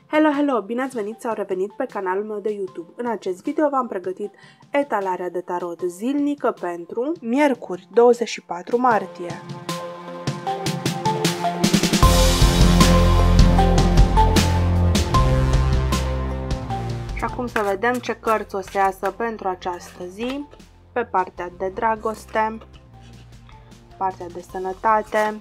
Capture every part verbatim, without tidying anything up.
Hello, hello! Bine ați venit sau revenit pe canalul meu de YouTube. În acest video v-am pregătit etalarea de tarot zilnică pentru miercuri, douăzeci și patru martie. Și acum să vedem ce cărți o să iasă pentru această zi, pe partea de dragoste, partea de sănătate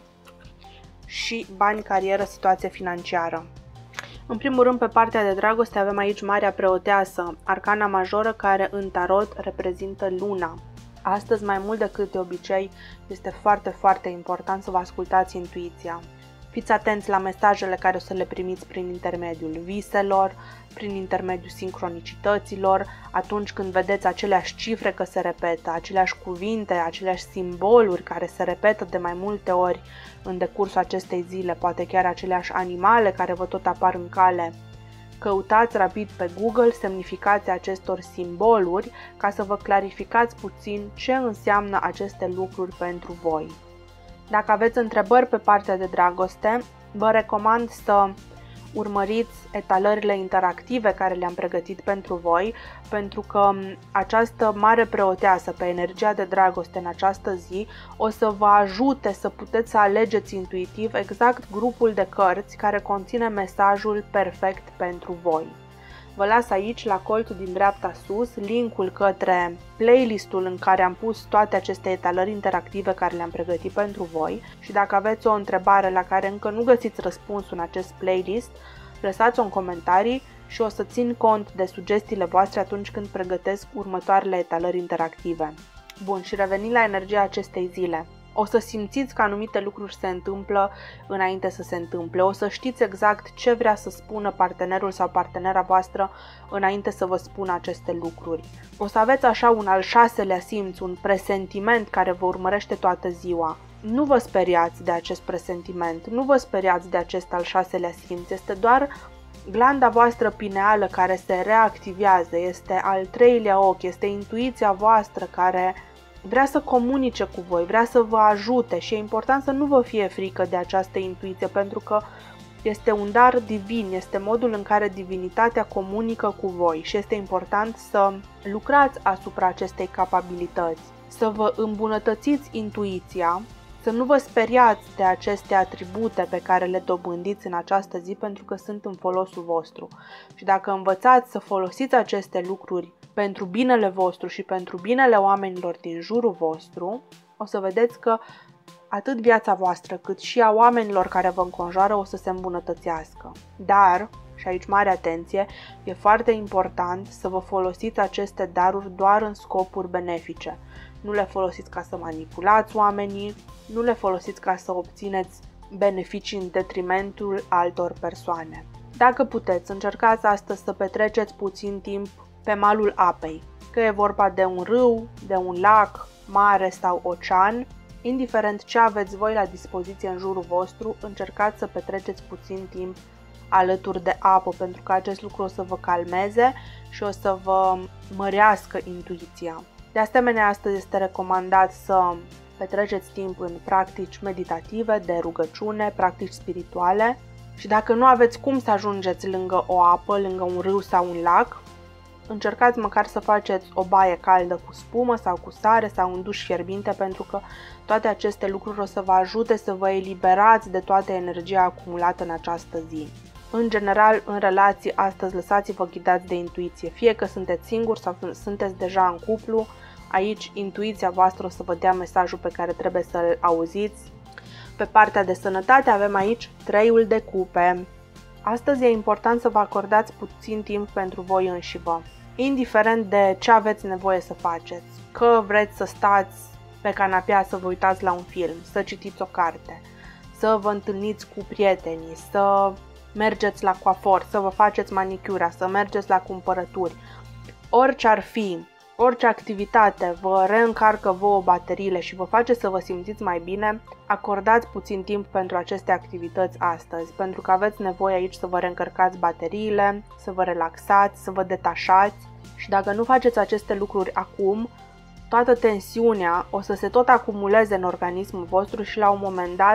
și bani, carieră, situație financiară. În primul rând, pe partea de dragoste avem aici Marea Preoteasă, arcana majoră care în tarot reprezintă luna. Astăzi, mai mult decât de obicei, este foarte, foarte important să vă ascultați intuiția. Fiți atenți la mesajele care o să le primiți prin intermediul viselor, prin intermediul sincronicităților, atunci când vedeți aceleași cifre că se repetă, aceleași cuvinte, aceleași simboluri care se repetă de mai multe ori în decursul acestei zile, poate chiar aceleași animale care vă tot apar în cale. Căutați rapid pe Google semnificația acestor simboluri ca să vă clarificați puțin ce înseamnă aceste lucruri pentru voi. Dacă aveți întrebări pe partea de dragoste, vă recomand să urmăriți etalările interactive care le-am pregătit pentru voi, pentru că această mare preoteasă pe energia de dragoste în această zi o să vă ajute să puteți să alegeți intuitiv exact grupul de cărți care conține mesajul perfect pentru voi. Vă las aici, la colțul din dreapta sus, linkul către playlistul în care am pus toate aceste etalări interactive care le-am pregătit pentru voi și dacă aveți o întrebare la care încă nu găsiți răspunsul în acest playlist, lăsați-o în comentarii și o să țin cont de sugestiile voastre atunci când pregătesc următoarele etalări interactive. Bun, și revenind la energia acestei zile. O să simțiți că anumite lucruri se întâmplă înainte să se întâmple. O să știți exact ce vrea să spună partenerul sau partenera voastră înainte să vă spună aceste lucruri. O să aveți așa un al șaselea simț, un presentiment care vă urmărește toată ziua. Nu vă speriați de acest presentiment, nu vă speriați de acest al șaselea simț. Este doar glanda voastră pineală care se reactivează, este al treilea ochi, este intuiția voastră care vrea să comunice cu voi, vrea să vă ajute și e important să nu vă fie frică de această intuiție pentru că este un dar divin, este modul în care divinitatea comunică cu voi și este important să lucrați asupra acestei capabilități, să vă îmbunătățiți intuiția, să nu vă speriați de aceste atribute pe care le dobândiți în această zi pentru că sunt în folosul vostru. Și dacă învățați să folosiți aceste lucruri pentru binele vostru și pentru binele oamenilor din jurul vostru, o să vedeți că atât viața voastră cât și a oamenilor care vă înconjoară o să se îmbunătățească. Dar, și aici mare atenție, e foarte important să vă folosiți aceste daruri doar în scopuri benefice. Nu le folosiți ca să manipulați oamenii, nu le folosiți ca să obțineți beneficii în detrimentul altor persoane. Dacă puteți, încercați astăzi să petreceți puțin timp pe malul apei, că e vorba de un râu, de un lac, mare sau ocean, indiferent ce aveți voi la dispoziție în jurul vostru, încercați să petreceți puțin timp alături de apă, pentru că acest lucru o să vă calmeze și o să vă mărească intuiția. De asemenea, astăzi este recomandat să petreceți timp în practici meditative, de rugăciune, practici spirituale și dacă nu aveți cum să ajungeți lângă o apă, lângă un râu sau un lac, încercați măcar să faceți o baie caldă cu spumă sau cu sare sau un duș fierbinte pentru că toate aceste lucruri o să vă ajute să vă eliberați de toată energia acumulată în această zi. În general, în relații, astăzi lăsați-vă ghidați de intuiție, fie că sunteți singuri sau sunteți deja în cuplu, aici intuiția voastră o să vă dea mesajul pe care trebuie să-l auziți. Pe partea de sănătate avem aici treiul de cupe. Astăzi e important să vă acordați puțin timp pentru voi înșivă, indiferent de ce aveți nevoie să faceți, că vreți să stați pe canapea să vă uitați la un film, să citiți o carte, să vă întâlniți cu prietenii, să mergeți la coafor, să vă faceți manicura, să mergeți la cumpărături. Orice ar fi, orice activitate vă reîncarcă vouă bateriile și vă face să vă simțiți mai bine, acordați puțin timp pentru aceste activități astăzi, pentru că aveți nevoie aici să vă reîncărcați bateriile, să vă relaxați, să vă detașați și dacă nu faceți aceste lucruri acum, toată tensiunea o să se tot acumuleze în organismul vostru și la un moment dat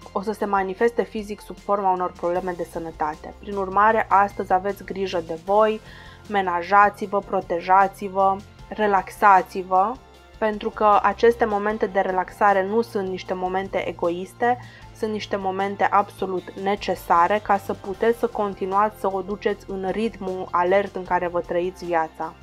o să se manifeste fizic sub forma unor probleme de sănătate. Prin urmare, astăzi aveți grijă de voi, menajați-vă, protejați-vă, relaxați-vă, pentru că aceste momente de relaxare nu sunt niște momente egoiste, sunt niște momente absolut necesare ca să puteți să continuați să o duceți în ritmul alert în care vă trăiți viața.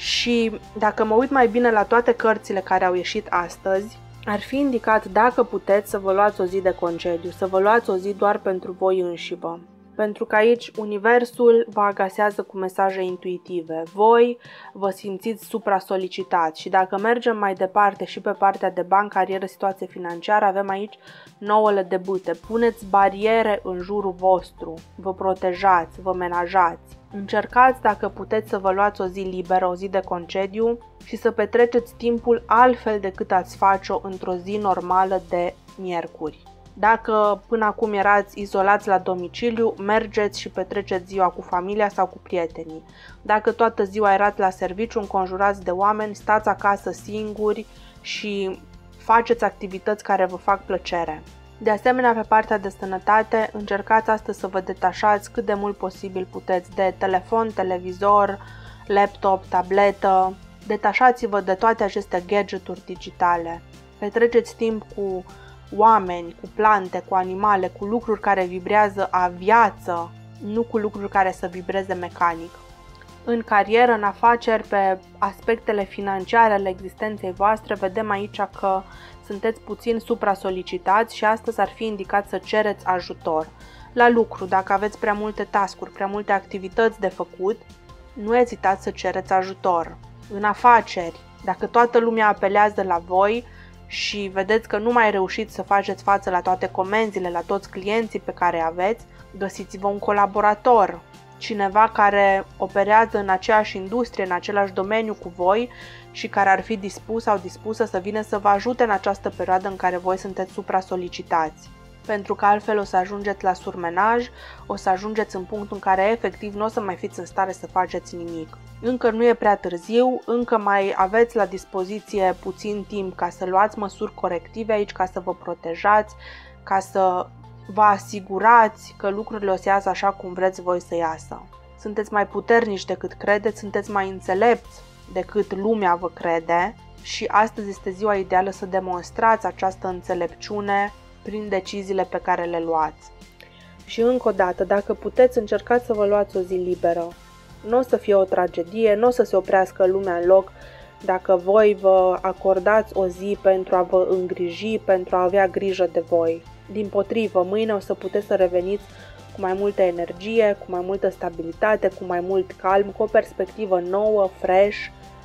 Și dacă mă uit mai bine la toate cărțile care au ieșit astăzi, ar fi indicat, dacă puteți, să vă luați o zi de concediu, să vă luați o zi doar pentru voi înșivă. Pentru că aici universul vă agasează cu mesaje intuitive. Voi vă simțiți supra-solicitați și dacă mergem mai departe și pe partea de bani, carieră, situație financiară, avem aici nouăle de bâte. Puneți bariere în jurul vostru, vă protejați, vă menajați. Încercați, dacă puteți, să vă luați o zi liberă, o zi de concediu și să petreceți timpul altfel decât ați face-o într-o zi normală de miercuri. Dacă până acum erați izolați la domiciliu, mergeți și petreceți ziua cu familia sau cu prietenii. Dacă toată ziua erați la serviciu, înconjurați de oameni, stați acasă singuri și faceți activități care vă fac plăcere. De asemenea, pe partea de sănătate, încercați astăzi să vă detașați cât de mult posibil puteți de telefon, televizor, laptop, tabletă. Detașați-vă de toate aceste gadgeturi digitale. Petreceți timp cu oameni, cu plante, cu animale, cu lucruri care vibrează a viață, nu cu lucruri care să vibreze mecanic. În carieră, în afaceri, pe aspectele financiare ale existenței voastre, vedem aici că sunteți puțin supra-solicitați și astăzi ar fi indicat să cereți ajutor. La lucru, dacă aveți prea multe task-uri, prea multe activități de făcut, nu ezitați să cereți ajutor. În afaceri, dacă toată lumea apelează la voi și vedeți că nu mai reușiți să faceți față la toate comenzile, la toți clienții pe care îi aveți, găsiți-vă un colaborator, cineva care operează în aceeași industrie, în același domeniu cu voi și care ar fi dispus sau dispusă să vină să vă ajute în această perioadă în care voi sunteți supra-solicitați. Pentru că altfel o să ajungeți la surmenaj, o să ajungeți în punctul în care efectiv nu o să mai fiți în stare să faceți nimic. Încă nu e prea târziu, încă mai aveți la dispoziție puțin timp ca să luați măsuri corective aici, ca să vă protejați, ca să vă asigurați că lucrurile o să iasă așa cum vreți voi să iasă. Sunteți mai puternici decât credeți, sunteți mai înțelepți decât lumea vă crede și astăzi este ziua ideală să demonstrați această înțelepciune prin deciziile pe care le luați. Și încă o dată, dacă puteți, încercați să vă luați o zi liberă. Nu o să fie o tragedie, nu o să se oprească lumea în loc dacă voi vă acordați o zi pentru a vă îngriji, pentru a avea grijă de voi. Dimpotrivă, mâine o să puteți să reveniți cu mai multă energie, cu mai multă stabilitate, cu mai mult calm, cu o perspectivă nouă, fresh,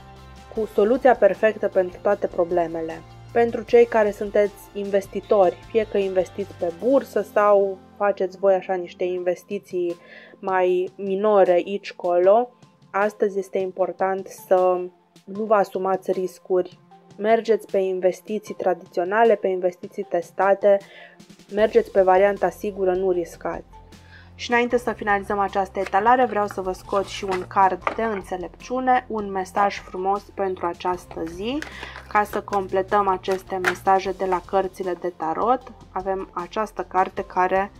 cu soluția perfectă pentru toate problemele. Pentru cei care sunteți investitori, fie că investiți pe bursă sau faceți voi așa niște investiții mai minore aici colo, astăzi este important să nu vă asumați riscuri. Mergeți pe investiții tradiționale, pe investiții testate, mergeți pe varianta sigură, nu riscați. Și înainte să finalizăm această etalare, vreau să vă scot și un card de înțelepciune, un mesaj frumos pentru această zi. Ca să completăm aceste mesaje de la cărțile de tarot, avem această carte care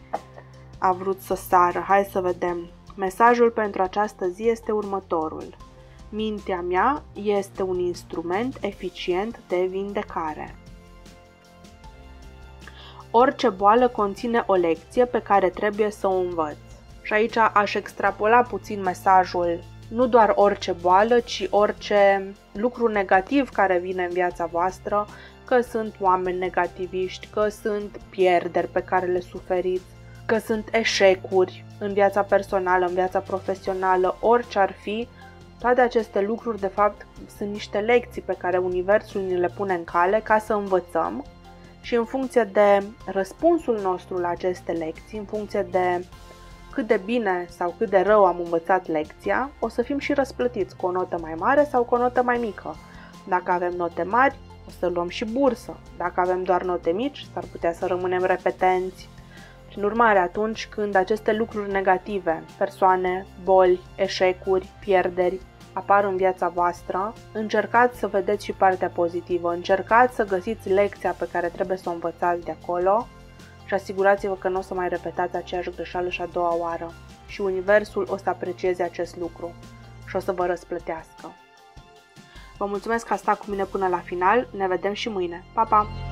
a vrut să sară. Hai să vedem. Mesajul pentru această zi este următorul. Mintea mea este un instrument eficient de vindecare. Orice boală conține o lecție pe care trebuie să o învăț. Și aici aș extrapola puțin mesajul, nu doar orice boală, ci orice lucru negativ care vine în viața voastră, că sunt oameni negativiști, că sunt pierderi pe care le suferiți, că sunt eșecuri în viața personală, în viața profesională, orice ar fi, toate aceste lucruri de fapt sunt niște lecții pe care universul ni le pune în cale ca să învățăm. Și în funcție de răspunsul nostru la aceste lecții, în funcție de cât de bine sau cât de rău am învățat lecția, o să fim și răsplătiți cu o notă mai mare sau cu o notă mai mică. Dacă avem note mari, o să luăm și bursă. Dacă avem doar note mici, s-ar putea să rămânem repetenți. Prin urmare, atunci când aceste lucruri negative, persoane, boli, eșecuri, pierderi, apar în viața voastră, încercați să vedeți și partea pozitivă, încercați să găsiți lecția pe care trebuie să o învățați de acolo și asigurați-vă că nu o să mai repetați aceeași greșeală și a doua oară. Și universul o să aprecieze acest lucru și o să vă răsplătească. Vă mulțumesc că ați stat cu mine până la final, ne vedem și mâine. Pa, pa!